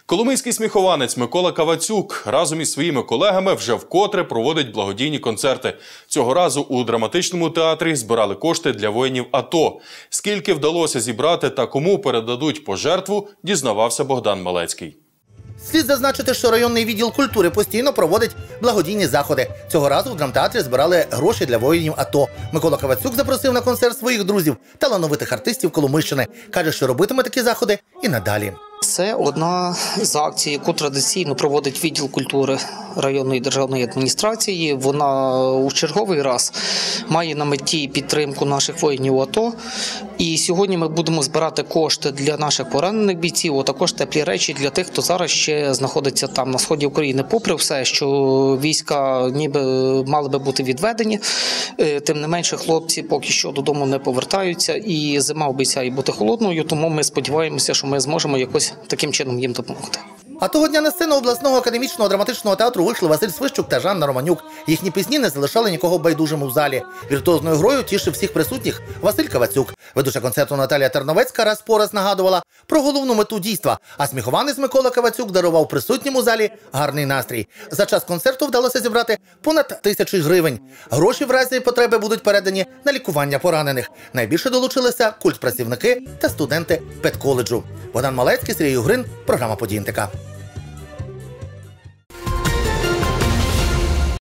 Коломийський сміхованець Микола Кавацюк разом із своїми колегами вже вкотре проводить благодійні концерти. Цього разу у драматичному театрі збирали кошти для воїнів АТО. Скільки вдалося зібрати та кому передадуть пожертву, дізнавався Богдан Малецький. Слід зазначити, що районний відділ культури постійно проводить благодійні заходи. Цього разу в драмтеатрі збирали гроші для воїнів АТО. Микола Кавацюк запросив на концерт своїх друзів, талановитих артистів Коломийщини. Каже, що робитиме такі заходи і надалі. Це одна з акцій, яку традиційно проводить відділ культури районної державної адміністрації. Вона у черговий раз має на меті підтримку наших воїнів АТО. І сьогодні ми будемо збирати кошти для наших поранених бійців, а також теплі речі для тих, хто зараз ще знаходиться там на сході України. Попри все, що війська ніби мали би бути відведені, тим не менше хлопці поки що додому не повертаються і зима обіцяє бути холодною, тому ми сподіваємося, що ми зможемо якось таким чином їм допомогти. А того дня на сцену обласного академічного драматичного театру вийшли Василь Свищук та Жанна Романюк. Їхні пісні не залишали нікого байдужим у залі. Віртуозною грою тішив всіх присутніх Василь Кавацюк. Ведуча концерту Наталія Терновецька раз по раз нагадувала про головну мету дійства, а сміхованець Микола Кавацюк дарував присутнім у залі гарний настрій. За час концерту вдалося зібрати понад 1000 гривень. Гроші в разі потреби будуть передані на лікування поранених. Найбільше долучилися культпрацівники та студенти педколеджу. Богдан Малецький, Сергій Угрин, програма «Події НТК».